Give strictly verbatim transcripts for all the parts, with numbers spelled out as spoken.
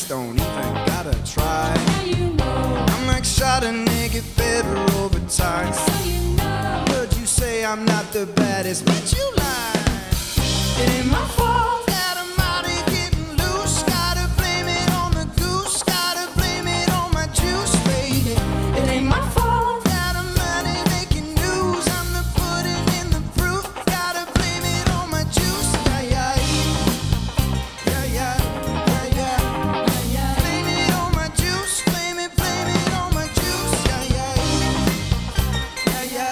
don't even gotta try. Now you know. I'm like Chardonnay, get better over time. So you know. Heard you say I'm not the baddest, but you lie. It ain't my fault that I'm out here getting loose. Gotta blame it on the goose. Gotta blame it on my juice, baby. It ain't my fault that I'm out here making news. I'm the pudding in the proof. Gotta blame it on my juice. Yeah, yeah, yeah, yeah, yeah, yeah, yeah. Blame it on my juice. Blame it, blame it on my juice. Yeah, yeah, yeah, yeah.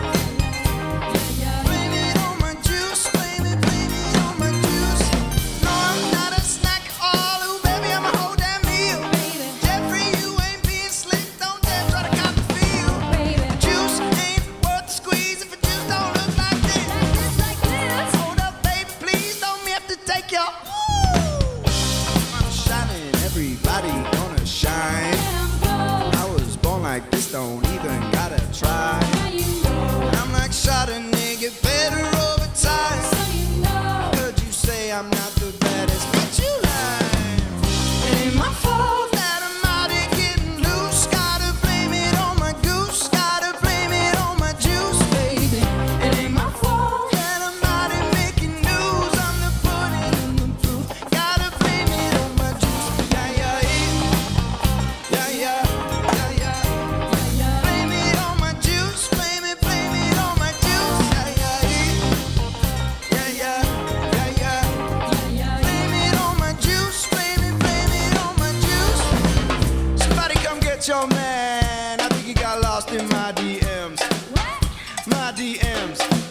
Blame it on my juice. Blame it, blame it on my juice. No, I'm not a snack at all. Ooh, baby, I'm a whole damn meal. Jeffrey, you ain't being slick. Don't dare try to cop the feel. Juice ain't worth the squeeze if a juice don't look like this. Hold up, baby, please don't me have to take your ooh. I'm shining, everybody gonna shine. I was born like this, don't even gotta try. I'm like Chardonnay, get better over time. Heard you say I'm not the baddest, but you lie. It ain't my fault that I'm out here getting loose. Gotta blame it on my goose. Gotta blame it on my juice, baby. It ain't my fault that I'm out here making news. I'm the pudding in the proof. Gotta blame it on my juice. Yeah, yeah, yeah, yeah, yeah, yeah, yeah. Blame it on my juice. Blame it, blame it on my juice. Yeah, yeah, yeah, yeah, yeah, yeah. Blame it on my juice. Blame it, blame it on my juice. Somebody come get your man. I think he got lost in my D Ms. My D Ms.